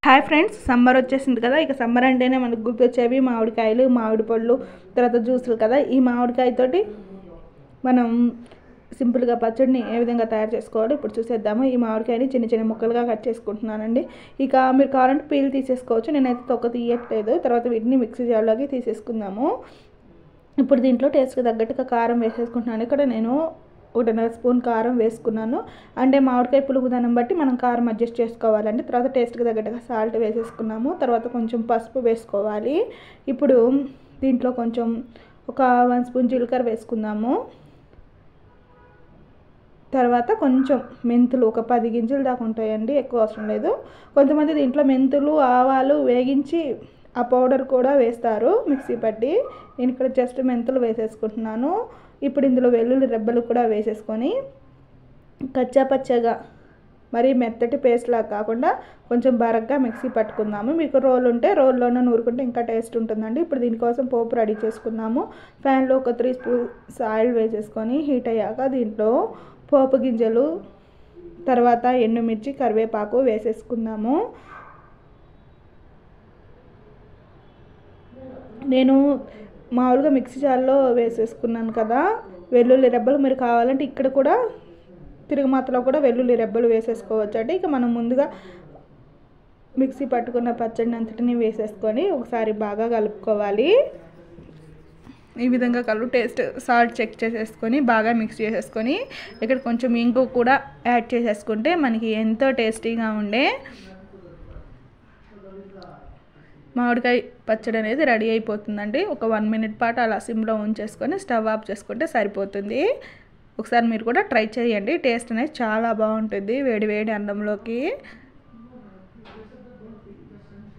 Hi friends, summer వచ్చేసింది కదా. ఇక సమ్మర్ అంటేనే మనకు గుర్తొచ్చేవి మామిడికాయలు, మామిడి పళ్ళు, తర్వాత జ్యూసులు కదా. ఈ మామిడికాయతోటి మనం సింపుల్గా పచ్చడిని ఏ విధంగా తయారు చేసుకోవాలో ఇప్పుడు చూసేద్దాము. ఈ మామిడికాయని చిన్న చిన్న ముక్కలుగా కట్ చేసుకుంటున్నానండి. ఇక మీరు కావాలంటే పీల్ తీసేసుకోవచ్చు, నేనైతే తొక్క తీయట్లేదు. తర్వాత వీటిని మిక్సీ జార్లోకి తీసేసుకుందాము. ఇప్పుడు దీంట్లో టేస్ట్కి తగ్గట్టుగా కారం వేసేసుకుంటున్నాను. ఇక్కడ నేను 1.5 స్పూన్ కారం వేసుకున్నాను. అంటే మామిడికాయ పులుగుదనం బట్టి మనం కారం అడ్జస్ట్ చేసుకోవాలండి. తర్వాత టేస్ట్కి తగ్గట్టుగా సాల్ట్ వేసేసుకున్నాము. తర్వాత కొంచెం పసుపు వేసుకోవాలి. ఇప్పుడు దీంట్లో కొంచెం ఒక 1 స్పూన్ జీలకర్ర వేసుకుందాము. తర్వాత కొంచెం మెంతులు, ఒక 10 గింజలు దాకా ఉంటాయండి, ఎక్కువ అవసరం లేదు. కొంతమంది దీంట్లో మెంతులు, ఆవాలు వేగించి ఆ పౌడర్ కూడా వేస్తారు మిక్సీ పట్టి. నేను ఇక్కడ జస్ట్ మెంతులు వేసేసుకుంటున్నాను. ఇప్పుడు ఇందులో వెల్లుల్లి రెబ్బలు కూడా వేసేసుకొని కచ్చా పచ్చగా, మరి మెత్తటి పేస్ట్లా కాకుండా కొంచెం బరగ్గా మిక్సీ పట్టుకుందాము. మీకు రోల్ ఉంటే రోల్లోనే నూరుకుంటే ఇంకా టేస్ట్ ఉంటుందండి. ఇప్పుడు దీనికోసం పోపు రెడీ చేసుకుందాము. ప్యాన్లో ఒక 3 స్పూన్స్ ఆయిల్ వేసేసుకొని హీట్ అయ్యాక దీంట్లో పోపు గింజలు, తర్వాత ఎండుమిర్చి, కరివేపాకు వేసేసుకుందాము. నేను మామూలుగా మిక్సీ జార్లో వేసేసుకున్నాను కదా వెల్లుల్లి రెబ్బలు. మీరు కావాలంటే ఇక్కడ కూడా తిరుగుమాతలో కూడా వెల్లుల్లి రెబ్బలు వేసేసుకోవచ్చు అండి. ఇక మనం ముందుగా మిక్సీ పట్టుకున్న పచ్చడిని అంతటిని వేసేసుకొని ఒకసారి బాగా కలుపుకోవాలి. ఈ విధంగా టేస్ట్ సాల్ట్ చెక్ చేసేసుకొని బాగా మిక్స్ చేసేసుకొని ఇక్కడ కొంచెం ఇంగు కూడా యాడ్ చేసేసుకుంటే మనకి ఎంతో టేస్టీగా ఉండే మామిడికాయ పచ్చడి అనేది రెడీ అయిపోతుందండి. ఒక 1 మినిట్ పాటు అలా సిమ్లో ఉంచేసుకొని స్టవ్ ఆఫ్ చేసుకుంటే సరిపోతుంది. ఒకసారి మీరు కూడా ట్రై చేయండి. టేస్ట్ అనేది చాలా బాగుంటుంది వేడి వేడి అన్నంలోకి.